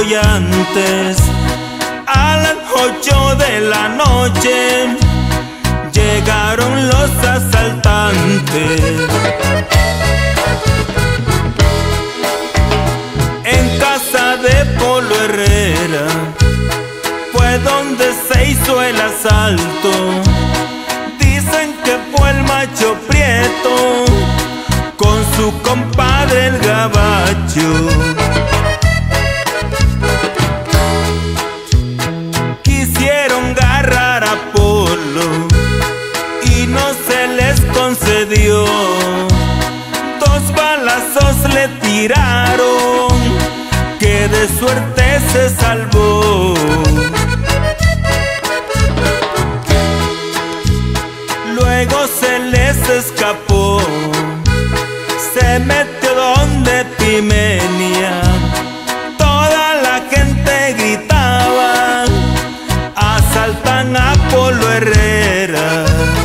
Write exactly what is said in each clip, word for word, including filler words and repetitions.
y antes, a las ocho de la noche, llegaron los asaltantes. En casa de Polo Herrera fue donde se hizo el asalto. Dicen que fue el macho prieto con su compadre el gabacho. Quisieron agarrar a Polo y no se les concedió. Dos balazos le tiraron, que de suerte se salvó. Luego se les escapó, se metió donde Pimenia. Toda la gente gritaba: asaltan a Polo Herrera.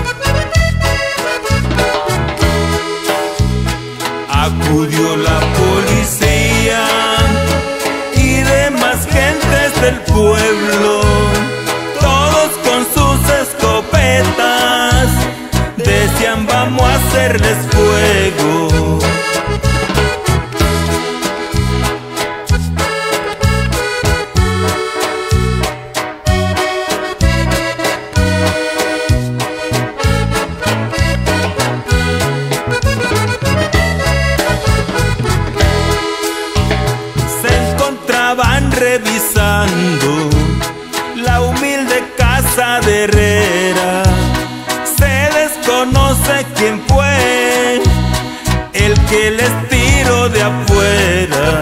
Acudió la policía y demás gentes del pueblo, todos con sus escopetas, decían: vamos a hacerles fuego. Estaban revisando la humilde casa de Herrera. Se desconoce quién fue el que les tiró de afuera.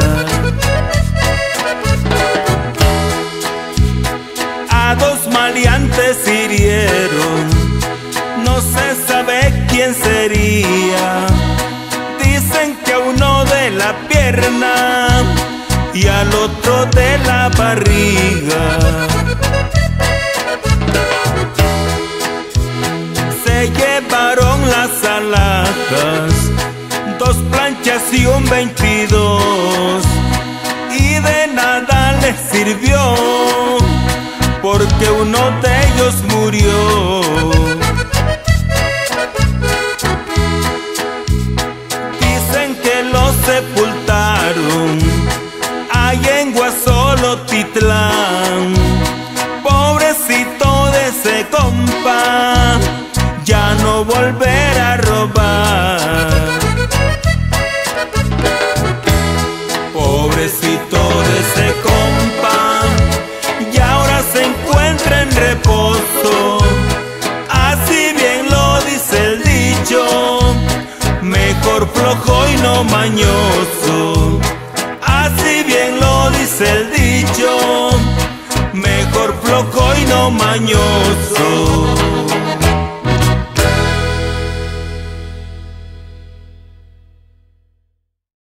A dos maleantes hirieron, no se sabe quién sería. Dicen que a uno de la pierna y al otro de la barriga. Se llevaron las alhajas, dos planchas y un veintidós, y de nada les sirvió, porque uno de ellos murió. Dicen que lo sepultaron allá en Guasolotitlán. Pobrecito de ese compa, ya no volverá a robar. Pobrecito de ese compa, y ahora se encuentra en reposo. Así bien lo dice el dicho: mejor flojo y no mañoso. Así bien lo dice el dicho: mejor flojo y no mañoso.